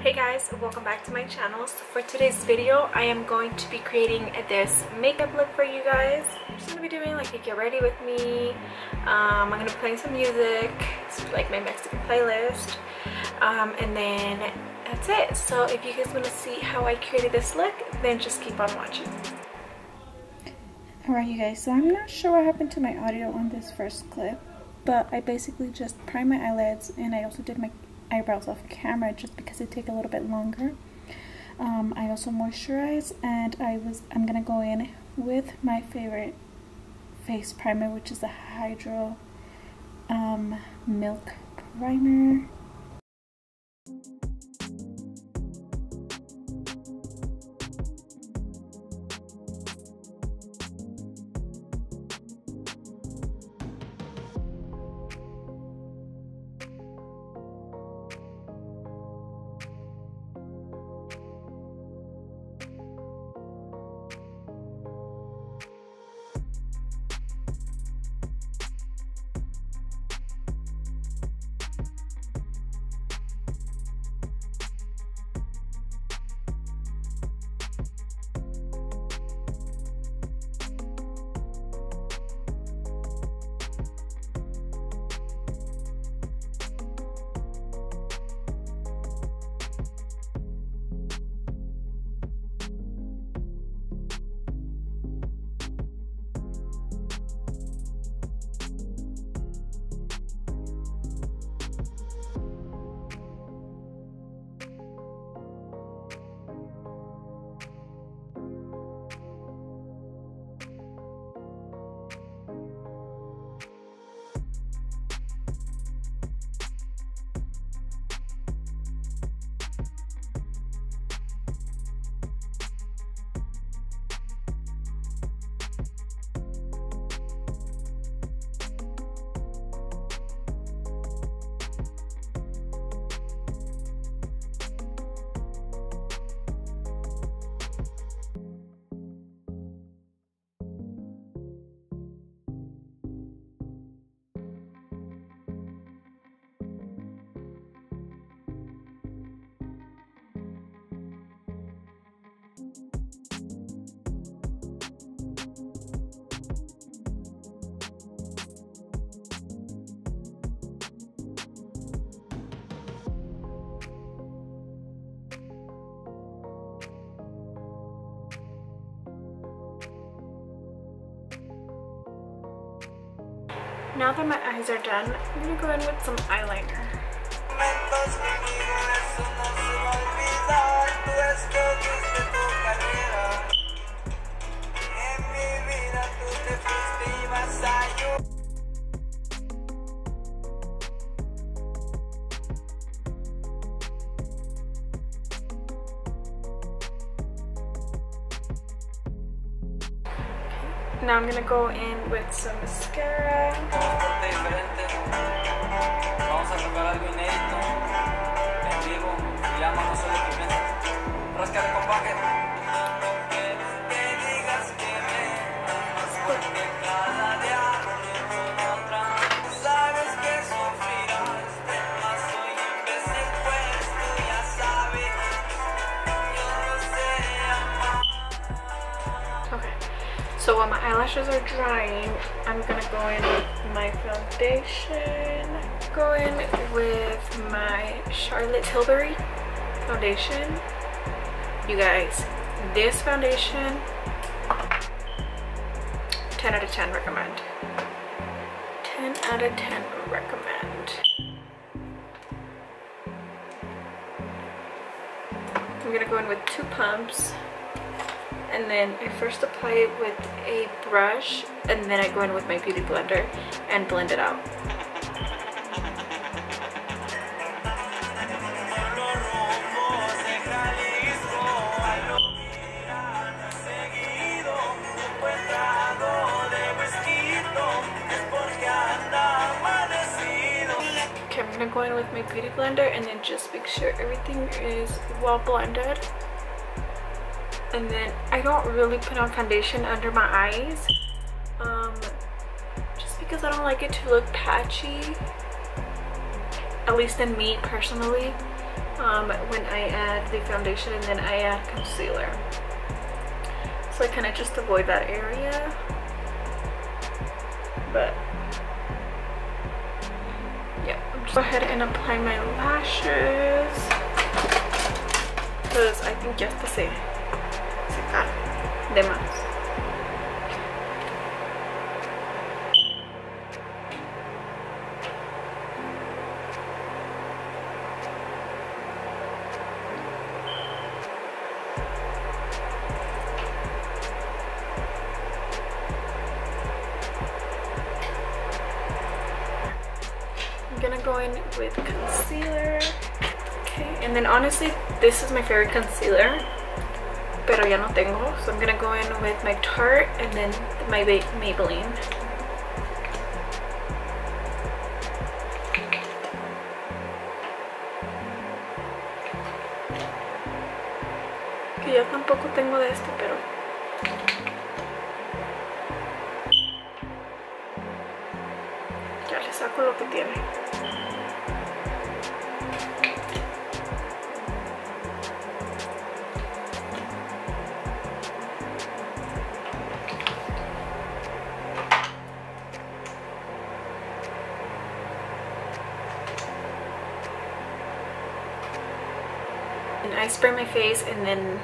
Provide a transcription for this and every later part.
Hey guys, welcome back to my channel. So for today's video, I am going to be creating this makeup look for you guys. I'm just gonna be doing like a get ready with me. I'm gonna be playing some music, like my Mexican playlist, and then that's it. So if you guys want to see how I created this look, then just keep on watching. Alright you guys, so I'm not sure what happened to my audio on this first clip, but I basically just primed my eyelids and I also did my eyebrows off camera just because it take a little bit longer. I also moisturize, and I'm gonna go in with my favorite face primer, which is the Hydro Milk Primer. Now that my eyes are done, I'm gonna go in with some eyeliner. Now I'm gonna go in with some mascara. Vamos a tocar algo inédito en vivo. Se llama No Soy de tu mente. Ráscale con baje. Que digas que me amas porque cada día comienzo otra. Sabes que sufrirás, mas soy imbécil, pues tú ya sabes. Yo no sé amar. Okay. So while my eyelashes are drying, I'm gonna go in with my foundation. Go in with my Charlotte Tilbury foundation. You guys, this foundation, 10 out of 10 recommend. 10 out of 10 recommend. I'm gonna go in with 2 pumps. And then I first apply it with a brush, and then I go in with my beauty blender and blend it out. Okay, I'm gonna go in with my beauty blender and then just make sure everything is well blended. And then I don't really put on foundation under my eyes, just because I don't like it to look patchy, at least in me personally. when I add the foundation and then I add concealer. So I kind of just avoid that area. But yeah, I'm just go ahead and apply my lashes because I think ya hasta se cae de más. I'm gonna go in with concealer. Okay, and then honestly, this is my favorite concealer, pero ya no tengo. So I'm gonna go in with my Tarte and then my Maybelline. Que ya tampoco tengo de este, pero ya le saco lo que tiene. And I spray my face and then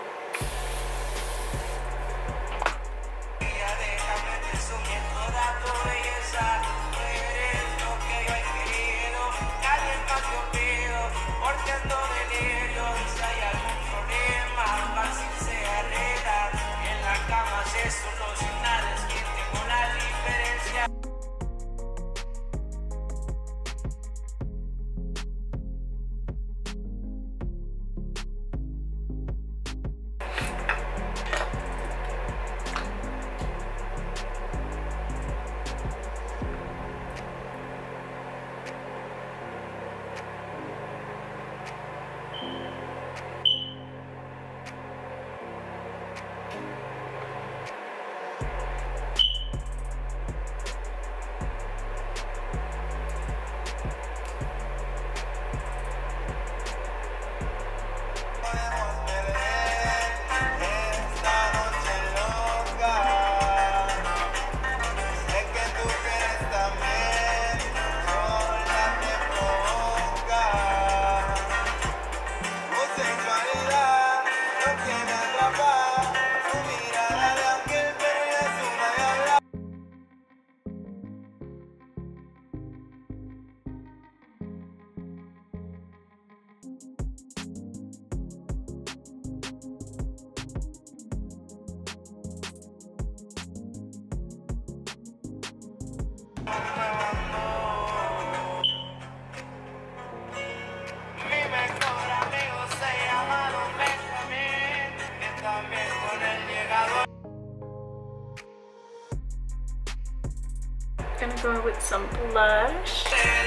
gonna go with some blush.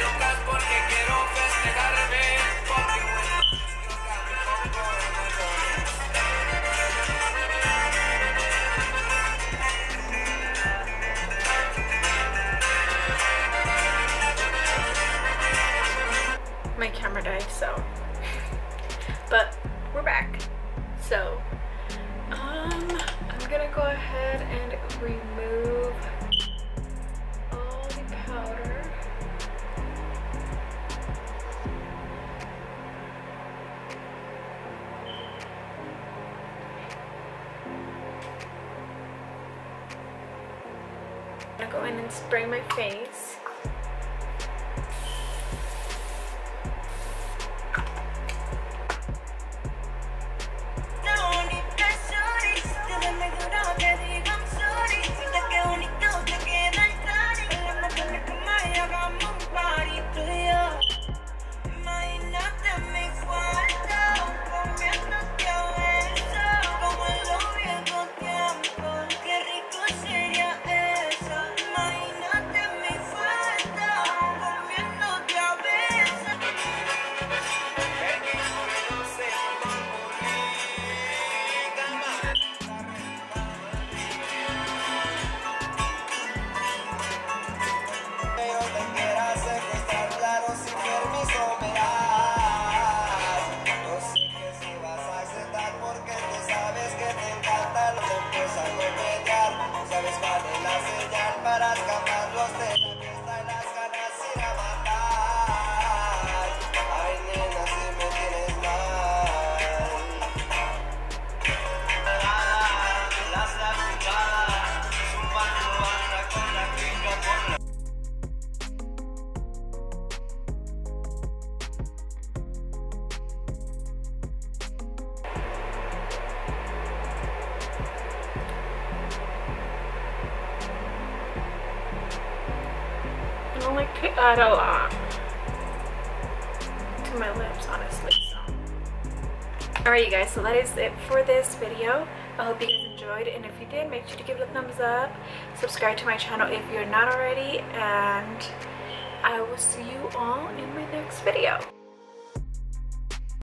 My camera died, so but we're back. So I'm gonna go ahead and remove all the powder. I'm gonna go in and spray my face. add a lot to my lips, honestly. So alright you guys, so that is it for this video. I hope you guys enjoyed, and if you did, make sure to give it a thumbs up, subscribe to my channel if you're not already, and I will see you all in my next video.